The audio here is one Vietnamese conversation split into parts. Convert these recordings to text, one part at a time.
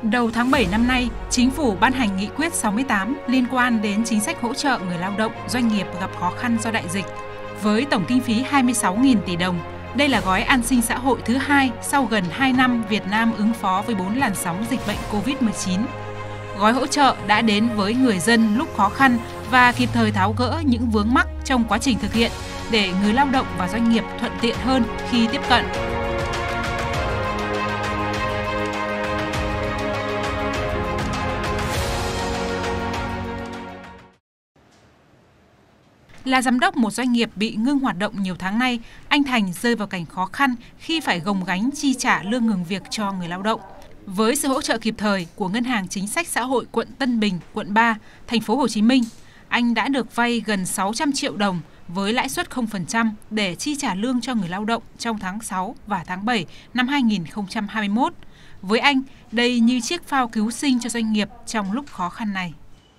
Đầu tháng 7 năm nay, Chính phủ ban hành nghị quyết 68 liên quan đến chính sách hỗ trợ người lao động, doanh nghiệp gặp khó khăn do đại dịch. Với tổng kinh phí 26.000 tỷ đồng, đây là gói an sinh xã hội thứ hai sau gần 2 năm Việt Nam ứng phó với 4 làn sóng dịch bệnh Covid-19. Gói hỗ trợ đã đến với người dân lúc khó khăn và kịp thời tháo gỡ những vướng mắc trong quá trình thực hiện để người lao động và doanh nghiệp thuận tiện hơn khi tiếp cận. Là giám đốc một doanh nghiệp bị ngưng hoạt động nhiều tháng nay, anh Thành rơi vào cảnh khó khăn khi phải gồng gánh chi trả lương ngừng việc cho người lao động. Với sự hỗ trợ kịp thời của Ngân hàng Chính sách Xã hội quận Tân Bình, quận 3, thành phố Hồ Chí Minh, anh đã được vay gần 600 triệu đồng với lãi suất 0% để chi trả lương cho người lao động trong tháng 6 và tháng 7 năm 2021. Với anh, đây như chiếc phao cứu sinh cho doanh nghiệp trong lúc khó khăn này.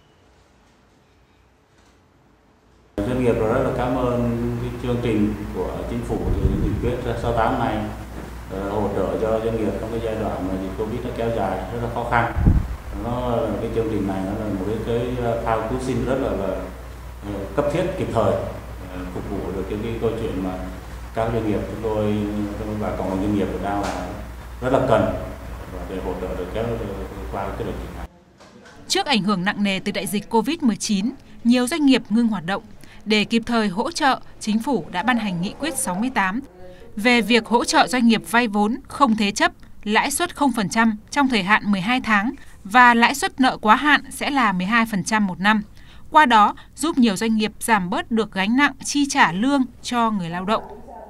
Doanh nghiệp rất là cảm ơn cái chương trình của Chính phủ nghị quyết 68 này hỗ trợ cho doanh nghiệp trong cái giai đoạn mà dịch Covid nó kéo dài rất là khó khăn. Cái chương trình này nó là một cái phao cứu sinh rất là cấp thiết, kịp thời, phục vụ được cái câu chuyện mà các doanh nghiệp chúng tôi và cộng đồng doanh nghiệp đang là rất là cần để hỗ trợ được kéo qua cái đợt dịch này. Trước ảnh hưởng nặng nề từ đại dịch Covid-19, nhiều doanh nghiệp ngưng hoạt động. Để kịp thời hỗ trợ, Chính phủ đã ban hành nghị quyết 68 về việc hỗ trợ doanh nghiệp vay vốn không thế chấp, lãi suất 0% trong thời hạn 12 tháng và lãi suất nợ quá hạn sẽ là 12% một năm. Qua đó, giúp nhiều doanh nghiệp giảm bớt được gánh nặng chi trả lương cho người lao động.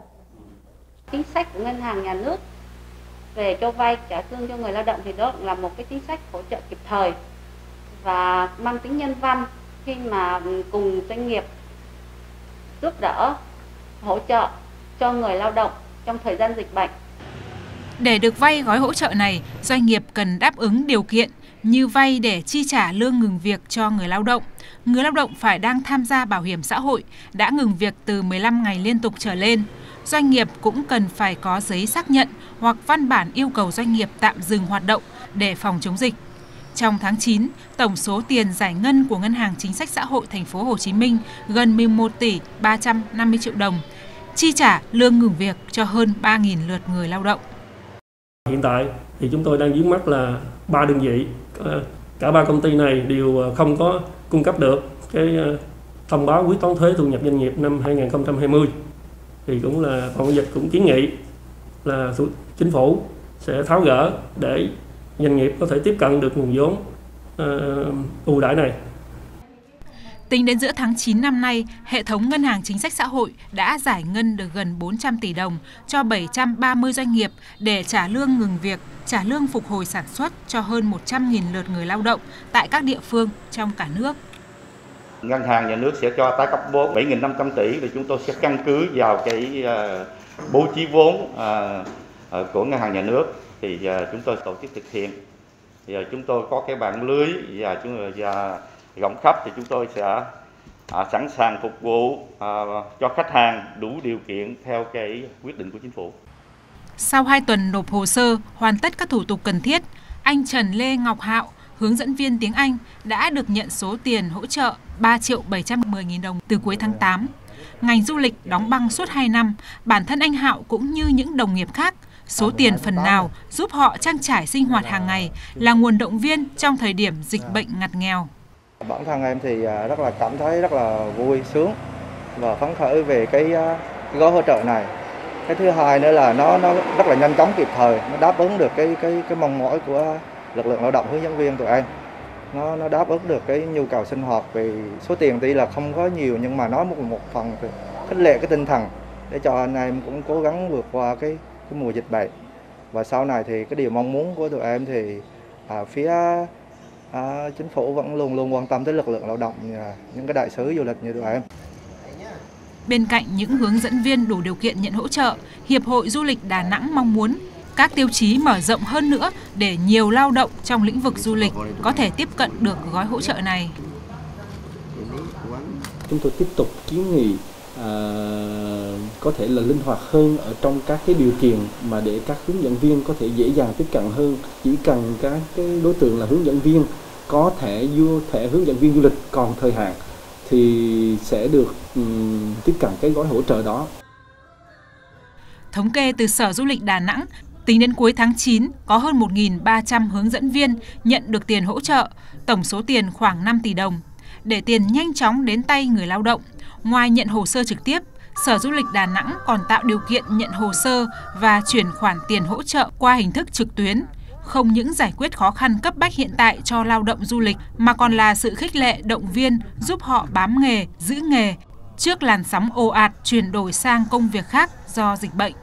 Chính sách của Ngân hàng Nhà nước về cho vay trả lương cho người lao động thì đó là một cái chính sách hỗ trợ kịp thời và mang tính nhân văn khi mà cùng doanh nghiệp giúp đỡ, hỗ trợ cho người lao động trong thời gian dịch bệnh. Để được vay gói hỗ trợ này, doanh nghiệp cần đáp ứng điều kiện như vay để chi trả lương ngừng việc cho người lao động. Người lao động phải đang tham gia bảo hiểm xã hội, đã ngừng việc từ 15 ngày liên tục trở lên. Doanh nghiệp cũng cần phải có giấy xác nhận hoặc văn bản yêu cầu doanh nghiệp tạm dừng hoạt động để phòng chống dịch. Trong tháng 9, tổng số tiền giải ngân của Ngân hàng Chính sách Xã hội thành phố Hồ Chí Minh gần 11 tỷ 350 triệu đồng, chi trả lương ngừng việc cho hơn 3.000 lượt người lao động. Hiện tại thì chúng tôi đang vướng mắc là 3 đơn vị, cả 3 công ty này đều không có cung cấp được cái thông báo quyết toán thuế thu nhập doanh nghiệp năm 2020. Thì cũng là phòng dịch cũng kiến nghị là Chính phủ sẽ tháo gỡ để doanh nghiệp có thể tiếp cận được nguồn vốn ưu đãi này. Tính đến giữa tháng 9 năm nay, hệ thống Ngân hàng Chính sách Xã hội đã giải ngân được gần 400 tỷ đồng cho 730 doanh nghiệp để trả lương ngừng việc, trả lương phục hồi sản xuất cho hơn 100.000 lượt người lao động tại các địa phương trong cả nước. Ngân hàng Nhà nước sẽ cho tái cấp vốn 7.500 tỷ và chúng tôi sẽ căn cứ vào cái bố trí vốn của Ngân hàng Nhà nước thì chúng tôi tổ chức thực hiện. Thì chúng tôi có cái mạng lưới và rộng khắp thì chúng tôi sẽ sẵn sàng phục vụ cho khách hàng đủ điều kiện theo cái quyết định của Chính phủ. Sau 2 tuần nộp hồ sơ, hoàn tất các thủ tục cần thiết, anh Trần Lê Ngọc Hạo, hướng dẫn viên tiếng Anh, đã được nhận số tiền hỗ trợ 3.710.000 đồng từ cuối tháng 8. Ngành du lịch đóng băng suốt 2 năm, bản thân anh Hạo cũng như những đồng nghiệp khác, số tiền phần nào giúp họ trang trải sinh hoạt hàng ngày là nguồn động viên trong thời điểm dịch bệnh ngặt nghèo. Bản thân em thì rất là cảm thấy rất là vui, sướng và phấn khởi về cái gói hỗ trợ này. Cái thứ hai nữa là nó rất là nhanh chóng, kịp thời, nó đáp ứng được cái mong mỏi của lực lượng lao động, hướng dẫn viên tụi em. Nó đáp ứng được cái nhu cầu sinh hoạt về số tiền tuy là không có nhiều nhưng mà nó một phần khích lệ cái tinh thần để cho anh em cũng cố gắng vượt qua cái mùa dịch bệnh. Và sau này thì cái điều mong muốn của tụi em thì phía Chính phủ vẫn luôn luôn quan tâm tới lực lượng lao động, những cái đại sứ du lịch như tụi em. Bên cạnh những hướng dẫn viên đủ điều kiện nhận hỗ trợ, Hiệp hội Du lịch Đà Nẵng mong muốn các tiêu chí mở rộng hơn nữa để nhiều lao động trong lĩnh vực du lịch có thể tiếp cận được gói hỗ trợ này. Chúng tôi tiếp tục kiến nghị có thể là linh hoạt hơn ở trong các cái điều kiện mà để các hướng dẫn viên có thể dễ dàng tiếp cận hơn. Chỉ cần các cái đối tượng là hướng dẫn viên có thẻ hướng dẫn viên du lịch còn thời hạn thì sẽ được tiếp cận cái gói hỗ trợ đó. Thống kê từ Sở Du lịch Đà Nẵng, tính đến cuối tháng 9, có hơn 1.300 hướng dẫn viên nhận được tiền hỗ trợ, tổng số tiền khoảng 5 tỷ đồng. Để tiền nhanh chóng đến tay người lao động, ngoài nhận hồ sơ trực tiếp, Sở Du lịch Đà Nẵng còn tạo điều kiện nhận hồ sơ và chuyển khoản tiền hỗ trợ qua hình thức trực tuyến. Không những giải quyết khó khăn cấp bách hiện tại cho lao động du lịch, mà còn là sự khích lệ động viên giúp họ bám nghề, giữ nghề trước làn sóng ồ ạt chuyển đổi sang công việc khác do dịch bệnh.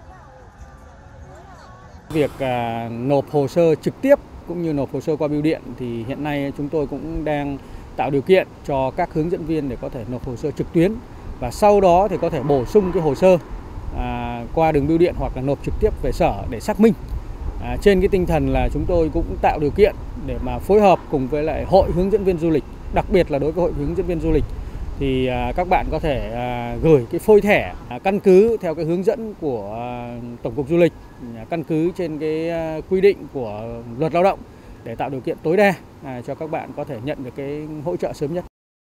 Việc nộp hồ sơ trực tiếp cũng như nộp hồ sơ qua bưu điện thì hiện nay chúng tôi cũng đang tạo điều kiện cho các hướng dẫn viên để có thể nộp hồ sơ trực tuyến và sau đó thì có thể bổ sung cái hồ sơ qua đường bưu điện hoặc là nộp trực tiếp về sở để xác minh. Trên cái tinh thần là chúng tôi cũng tạo điều kiện để mà phối hợp cùng với lại hội hướng dẫn viên du lịch, đặc biệt là đối với hội hướng dẫn viên du lịch thì các bạn có thể gửi cái phôi thẻ căn cứ theo cái hướng dẫn của Tổng cục Du lịch, căn cứ trên cái quy định của Luật Lao động để tạo điều kiện tối đa cho các bạn có thể nhận được cái hỗ trợ sớm nhất.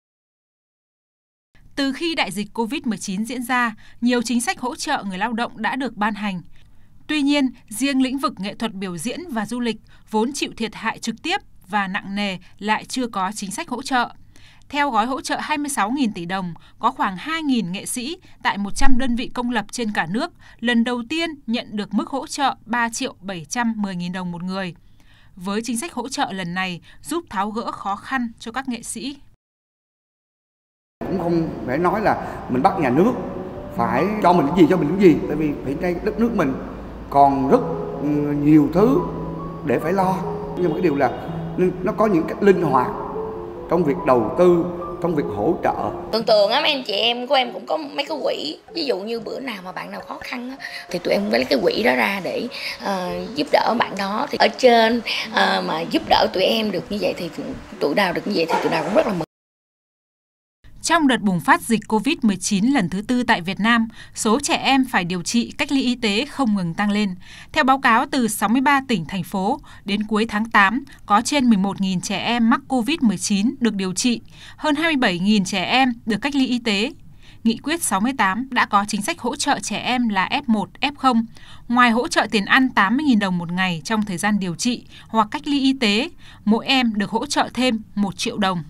Từ khi đại dịch COVID-19 diễn ra, nhiều chính sách hỗ trợ người lao động đã được ban hành. Tuy nhiên, riêng lĩnh vực nghệ thuật biểu diễn và du lịch vốn chịu thiệt hại trực tiếp và nặng nề lại chưa có chính sách hỗ trợ. Theo gói hỗ trợ 26.000 tỷ đồng, có khoảng 2.000 nghệ sĩ tại 100 đơn vị công lập trên cả nước lần đầu tiên nhận được mức hỗ trợ 3.710.000 đồng một người. Với chính sách hỗ trợ lần này giúp tháo gỡ khó khăn cho các nghệ sĩ. Cũng không phải nói là mình bắt nhà nước phải cho mình cái gì, tại vì hiện nay đất nước mình còn rất nhiều thứ để phải lo. Nhưng mà cái điều là nó có những cách linh hoạt trong việc đầu tư, trong việc hỗ trợ. Thường á, mấy anh chị em của em cũng có mấy cái quỹ. Ví dụ như bữa nào mà bạn nào khó khăn á, thì tụi em lấy cái quỹ đó ra để giúp đỡ bạn đó. Thì ở trên mà giúp đỡ tụi em được như vậy thì tụi nào được như vậy thì tụi nào cũng rất là mừng. Trong đợt bùng phát dịch COVID-19 lần thứ 4 tại Việt Nam, số trẻ em phải điều trị cách ly y tế không ngừng tăng lên. Theo báo cáo từ 63 tỉnh, thành phố, đến cuối tháng 8, có trên 11.000 trẻ em mắc COVID-19 được điều trị, hơn 27.000 trẻ em được cách ly y tế. Nghị quyết 68 đã có chính sách hỗ trợ trẻ em là F1, F0. Ngoài hỗ trợ tiền ăn 80.000 đồng một ngày trong thời gian điều trị hoặc cách ly y tế, mỗi em được hỗ trợ thêm 1 triệu đồng.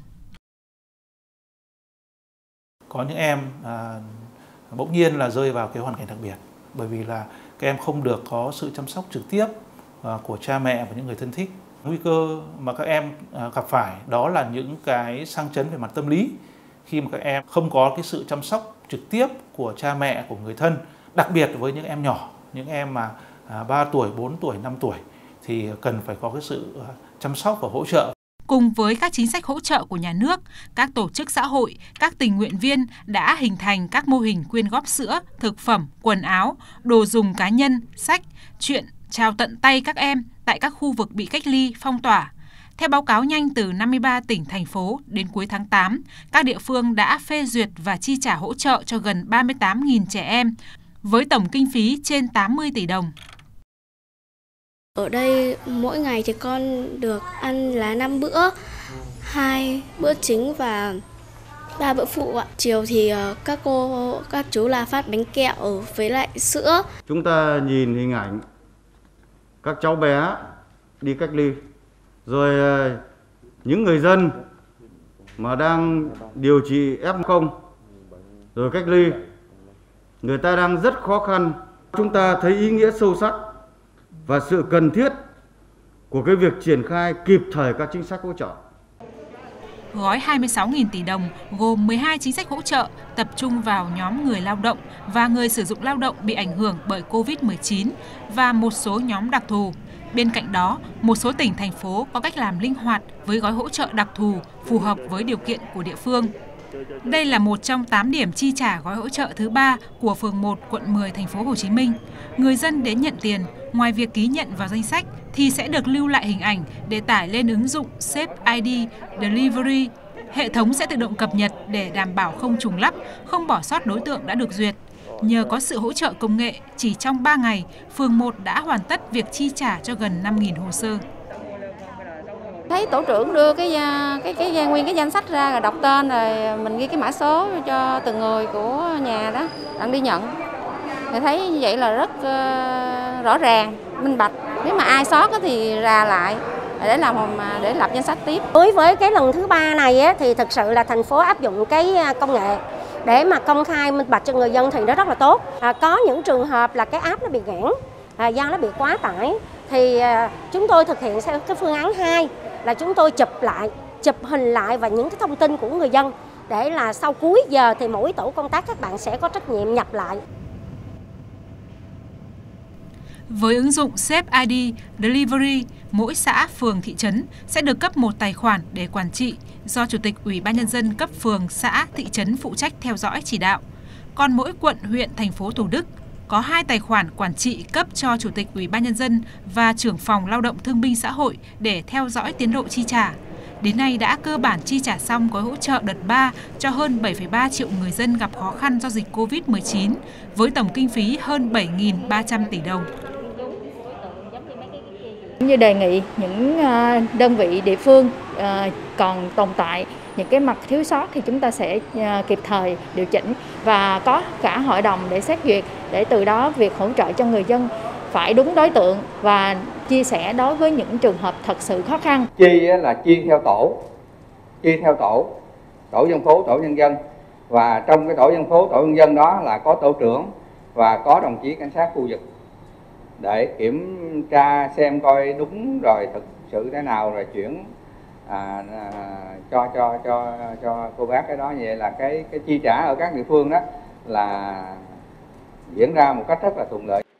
Có những em bỗng nhiên là rơi vào cái hoàn cảnh đặc biệt bởi vì là các em không được có sự chăm sóc trực tiếp của cha mẹ và những người thân thích. Nguy cơ mà các em gặp phải đó là những cái sang chấn về mặt tâm lý khi mà các em không có cái sự chăm sóc trực tiếp của cha mẹ, của người thân, đặc biệt với những em nhỏ, những em mà 3 tuổi, 4 tuổi, 5 tuổi thì cần phải có cái sự chăm sóc và hỗ trợ. Cùng với các chính sách hỗ trợ của nhà nước, các tổ chức xã hội, các tình nguyện viên đã hình thành các mô hình quyên góp sữa, thực phẩm, quần áo, đồ dùng cá nhân, sách, truyện trao tận tay các em tại các khu vực bị cách ly, phong tỏa. Theo báo cáo nhanh từ 53 tỉnh, thành phố, đến cuối tháng 8, các địa phương đã phê duyệt và chi trả hỗ trợ cho gần 38.000 trẻ em, với tổng kinh phí trên 80 tỷ đồng. Ở đây mỗi ngày thì con được ăn là 5 bữa, 2 bữa chính và 3 bữa phụ ạ. Chiều thì các chú là phát bánh kẹo với lại sữa. Chúng ta nhìn hình ảnh các cháu bé đi cách ly, rồi những người dân mà đang điều trị F0 rồi cách ly, người ta đang rất khó khăn. Chúng ta thấy ý nghĩa sâu sắc và sự cần thiết của cái việc triển khai kịp thời các chính sách hỗ trợ. Gói 26.000 tỷ đồng gồm 12 chính sách hỗ trợ tập trung vào nhóm người lao động và người sử dụng lao động bị ảnh hưởng bởi COVID-19 và một số nhóm đặc thù. Bên cạnh đó, một số tỉnh, thành phố có cách làm linh hoạt với gói hỗ trợ đặc thù phù hợp với điều kiện của địa phương. Đây là một trong 8 điểm chi trả gói hỗ trợ thứ 3 của phường 1, quận 10, thành phố Hồ Chí Minh. Người dân đến nhận tiền, ngoài việc ký nhận vào danh sách thì sẽ được lưu lại hình ảnh để tải lên ứng dụng Save ID Delivery. Hệ thống sẽ tự động cập nhật để đảm bảo không trùng lắp, không bỏ sót đối tượng đã được duyệt. Nhờ có sự hỗ trợ công nghệ, chỉ trong 3 ngày, phường 1 đã hoàn tất việc chi trả cho gần 5.000 hồ sơ. Thấy tổ trưởng đưa nguyên cái danh sách ra rồi đọc tên rồi mình ghi cái mã số cho từng người của nhà đó đang đi nhận. Thì thấy như vậy là rất rõ ràng, minh bạch. Nếu mà ai sót thì ra lại để lập danh sách tiếp. Đối với cái lần thứ 3 này thì thực sự là thành phố áp dụng cái công nghệ để mà công khai minh bạch cho người dân thì nó rất là tốt. Có những trường hợp là cái app nó bị nghẽn do nó bị quá tải thì chúng tôi thực hiện theo cái phương án 2 là chúng tôi chụp hình lại và những cái thông tin của người dân để là sau cuối giờ thì mỗi tổ công tác các bạn sẽ có trách nhiệm nhập lại. Với ứng dụng Safe ID Delivery, mỗi xã, phường, thị trấn sẽ được cấp một tài khoản để quản trị do Chủ tịch Ủy ban Nhân dân cấp phường, xã, thị trấn phụ trách theo dõi chỉ đạo. Còn mỗi quận, huyện, thành phố Thủ Đức có 2 tài khoản quản trị cấp cho Chủ tịch Ủy ban Nhân dân và trưởng phòng Lao động Thương binh Xã hội để theo dõi tiến độ chi trả. Đến nay đã cơ bản chi trả xong gói hỗ trợ đợt 3 cho hơn 7,3 triệu người dân gặp khó khăn do dịch Covid-19 với tổng kinh phí hơn 7.300 tỷ đồng. Như đề nghị những đơn vị địa phương còn tồn tại những cái mặt thiếu sót thì chúng ta sẽ kịp thời điều chỉnh và có cả hội đồng để xét duyệt, để từ đó việc hỗ trợ cho người dân phải đúng đối tượng và chia sẻ đối với những trường hợp thật sự khó khăn. Chia là chia theo tổ dân phố, tổ nhân dân, và trong cái tổ dân phố, tổ nhân dân đó là có tổ trưởng và có đồng chí cảnh sát khu vực để kiểm tra xem coi đúng rồi thực sự thế nào rồi chuyển cho cô bác cái đó. Vậy là cái chi trả ở các địa phương đó là diễn ra một cách rất là thuận lợi.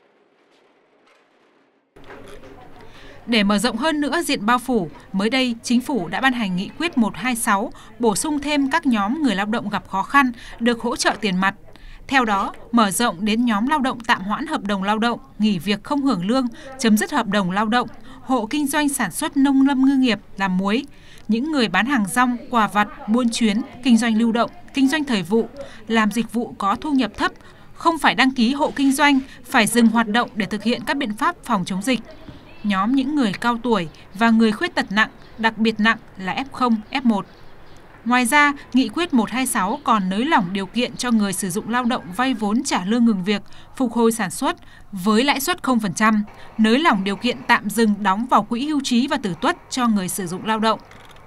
Để mở rộng hơn nữa diện bao phủ, mới đây Chính phủ đã ban hành nghị quyết 126 bổ sung thêm các nhóm người lao động gặp khó khăn được hỗ trợ tiền mặt. Theo đó, mở rộng đến nhóm lao động tạm hoãn hợp đồng lao động, nghỉ việc không hưởng lương, chấm dứt hợp đồng lao động, hộ kinh doanh sản xuất nông lâm ngư nghiệp, làm muối, những người bán hàng rong, quà vặt, buôn chuyến, kinh doanh lưu động, kinh doanh thời vụ, làm dịch vụ có thu nhập thấp, không phải đăng ký hộ kinh doanh, phải dừng hoạt động để thực hiện các biện pháp phòng chống dịch. Nhóm những người cao tuổi và người khuyết tật nặng, đặc biệt nặng là F0, F1. Ngoài ra, Nghị quyết 126 còn nới lỏng điều kiện cho người sử dụng lao động vay vốn trả lương ngừng việc, phục hồi sản xuất với lãi suất 0%, nới lỏng điều kiện tạm dừng đóng vào quỹ hưu trí và tử tuất cho người sử dụng lao động.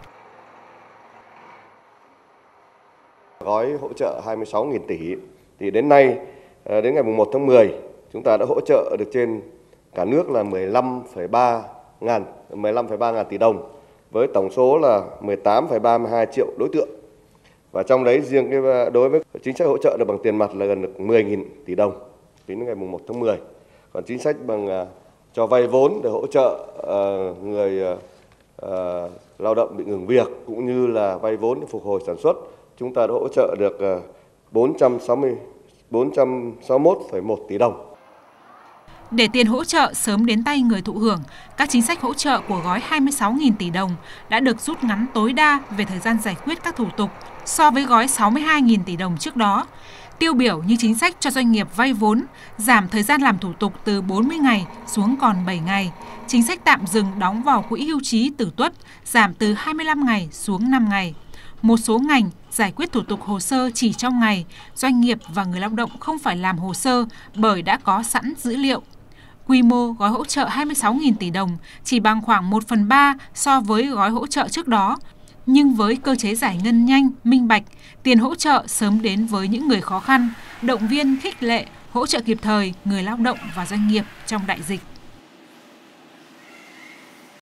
Gói hỗ trợ 26.000 tỷ thì đến nay, đến ngày 1 tháng 10, chúng ta đã hỗ trợ được trên cả nước là 15,3 ngàn tỷ đồng với tổng số là 18,32 triệu đối tượng. Và trong đấy riêng đối với chính sách hỗ trợ được bằng tiền mặt là gần được 10.000 tỷ đồng tính đến ngày 1 tháng 10. Còn chính sách bằng cho vay vốn để hỗ trợ người lao động bị ngừng việc cũng như là vay vốn để phục hồi sản xuất, chúng ta đã hỗ trợ được 461,1 tỷ đồng. Để tiền hỗ trợ sớm đến tay người thụ hưởng, các chính sách hỗ trợ của gói 26.000 tỷ đồng đã được rút ngắn tối đa về thời gian giải quyết các thủ tục so với gói 62.000 tỷ đồng trước đó. Tiêu biểu như chính sách cho doanh nghiệp vay vốn, giảm thời gian làm thủ tục từ 40 ngày xuống còn 7 ngày. Chính sách tạm dừng đóng vào quỹ hưu trí tử tuất, giảm từ 25 ngày xuống 5 ngày. Một số ngành giải quyết thủ tục hồ sơ chỉ trong ngày, doanh nghiệp và người lao động không phải làm hồ sơ bởi đã có sẵn dữ liệu. Quy mô gói hỗ trợ 26.000 tỷ đồng chỉ bằng khoảng 1/3 so với gói hỗ trợ trước đó. Nhưng với cơ chế giải ngân nhanh, minh bạch, tiền hỗ trợ sớm đến với những người khó khăn, động viên, khích lệ, hỗ trợ kịp thời người lao động và doanh nghiệp trong đại dịch.